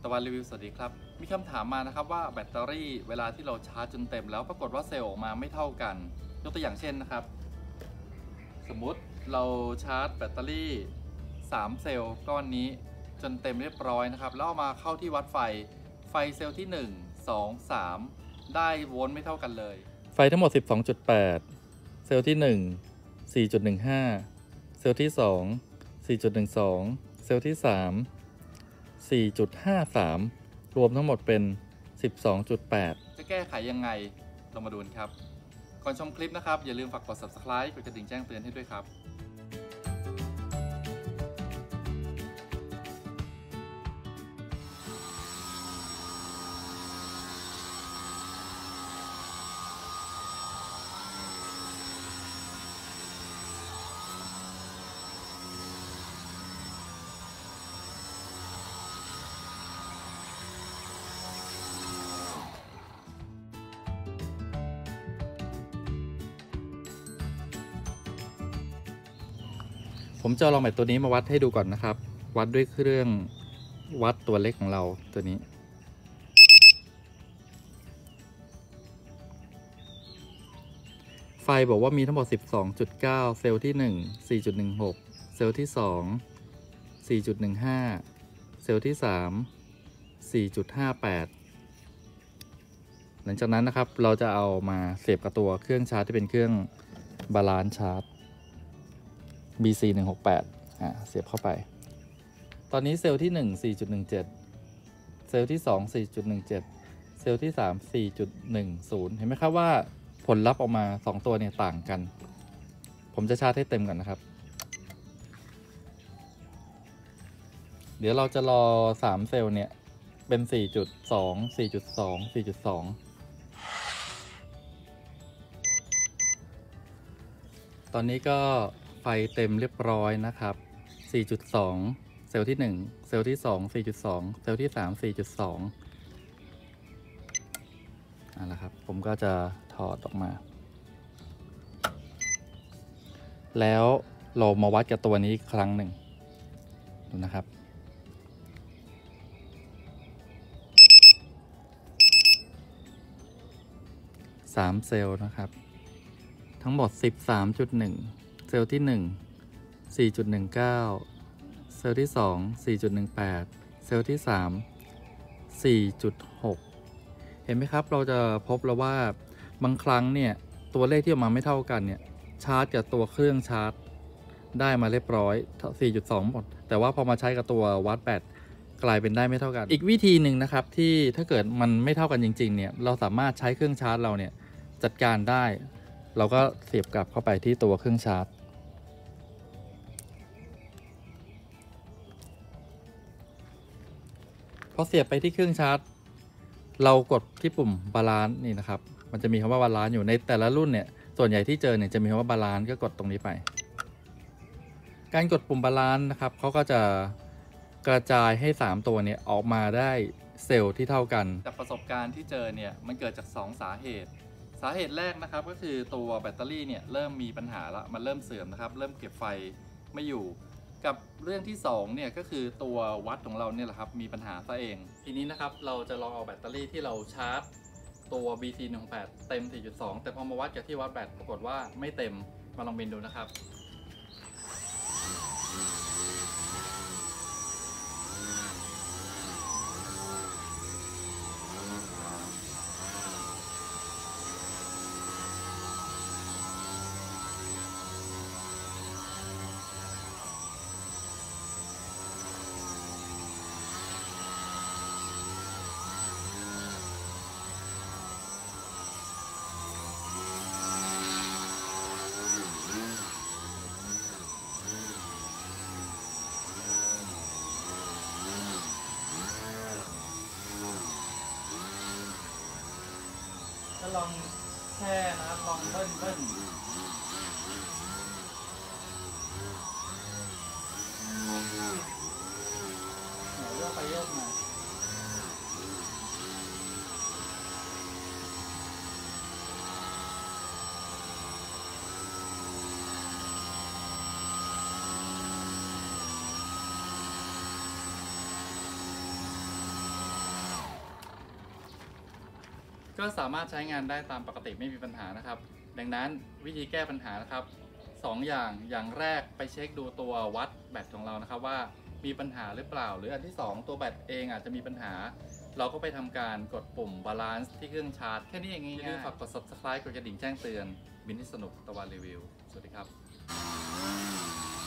ตะวันรีวิวสวัสดีครับมีคำถามมานะครับว่าแบตเตอรี่เวลาที่เราชาร์จจนเต็มแล้วปรากฏว่าเซลล์ออกมาไม่เท่ากันยกตัวอย่างเช่นนะครับสมมุติเราชาร์จแบตเตอรี่3เซลล์ก้อนนี้จนเต็มเรียบร้อยนะครับแล้วเอามาเข้าที่วัดไฟเซลล์ที่1 2 3ได้โวลต์ไม่เท่ากันเลยไฟทั้งหมด 12.8 เซลล์ที่1 4.15 เซลล์ที่2 4.12 เซลล์ที่3 4.53 รวมทั้งหมดเป็น 12.8 จะแก้ไขยังไงเรามาดูกันครับก่อนชมคลิปนะครับอย่าลืมฝากกด Subscribe กดกระดิ่งแจ้งเตือนให้ด้วยครับผมจะลองแบตตัวนี้มาวัดให้ดูก่อนนะครับวัดด้วยเครื่องวัดตัวเล็กของเราตัวนี้ไฟบอกว่ามีทั้งหมด 12.9 เซลล์ที่1 4.16 เซลล์ที่2 4.15 เซลล์ที่3 4.58 หลังจากนั้นนะครับเราจะเอามาเสียบกับตัวเครื่องชาร์จที่เป็นเครื่องบาลานซ์ชาร์จBC 168เสียบเข้าไปตอนนี้เซลล์ที่1 4.17 เซลล์ที่2 4.17 เซลล์ที่3 4.10 เห็นไหมครับว่าผลลัพธ์ออกมา2ตัวเนี่ยต่างกันผมจะชาร์จให้เต็มก่อนนะครับเดี๋ยวเราจะรอ3เซลล์เนี่ยเป็น 4.2 4.2 4.2 ตอนนี้ก็ไฟเต็มเรียบร้อยนะครับ 4.2 เซลล์ที่1เซลล์ที่2 4.2 เซลล์ที่3 4.2 นั่นแหละครับผมก็จะถอดออกมาแล้วเรามาวัดกับตัวนี้อีกครั้งหนึ่งดูนะครับ3เซลล์นะครับทั้งหมด 13.1 เซลล์ที่1 4.19 เซลล์ที่2 4.18 เซลล์ที่3 4.6 เห็นไหมครับเราจะพบแล้วว่าบางครั้งเนี่ยตัวเลขที่ออกมาไม่เท่ากันเนี่ยชาร์จกับตัวเครื่องชาร์จได้มาเรียบร้อย 4.2 หมดแต่ว่าพอมาใช้กับตัววัดแบตกลายเป็นได้ไม่เท่ากันอีกวิธีหนึ่งนะครับที่ถ้าเกิดมันไม่เท่ากันจริงๆเนี่ยเราสามารถใช้เครื่องชาร์จเราเนี่ยจัดการได้เราก็เสียบกลับเข้าไปที่ตัวเครื่องชาร์จพอเสียบไปที่เครื่องชาร์จเรากดที่ปุ่มบาลานซ์นี่นะครับมันจะมีคำว่าบาลานซ์อยู่ในแต่ละรุ่นเนี่ยส่วนใหญ่ที่เจอเนี่ยจะมีคำว่าบาลานซ์ก็กดตรงนี้ไปการกดปุ่มบาลานซ์นะครับเขาก็จะกระจายให้3ตัวเนี่ยออกมาได้เซลล์ที่เท่ากันจากประสบการณ์ที่เจอเนี่ยมันเกิดจาก2สาเหตุแรกนะครับก็คือตัวแบตเตอรี่เนี่ยเริ่มมีปัญหาละมันเริ่มเสื่อมนะครับเริ่มเก็บไฟไม่อยู่กับเรื่องที่2เนี่ยก็คือตัววัดของเราเนี่ยแหละครับมีปัญหาซะเองทีนี้นะครับเราจะลองเอาแบตเตอรี่ที่เราชาร์จตัว BC 168เต็ม 4.2 แต่พอมาวัดกับที่วัดแบตปรากฏว่าไม่เต็มมาลองบินดูนะครับลองแช่นะครับลองเบิ้ลเลือกไปเลือกมา เก็สามารถใช้งานได้ตามปกติไม่มีปัญหานะครับ ดังนั้นวิธีแก้ปัญหานะครับ2อย่างแรกไปเช็คดูตัววัดแบตของเรานะครับว่ามีปัญหาหรือเปล่า หรืออันที่2ตัวแบตเองอาจจะมีปัญหา เราก็ไปทำการกดปุ่มบาลานซ์ที่เครื่องชาร์จแค่นี้เองง่ายๆอย่าลืมฝากกด subscribe กดกระดิ่งแจ้งเตือนบินที่สนุกตะวันรีวิวสวัสดีครับ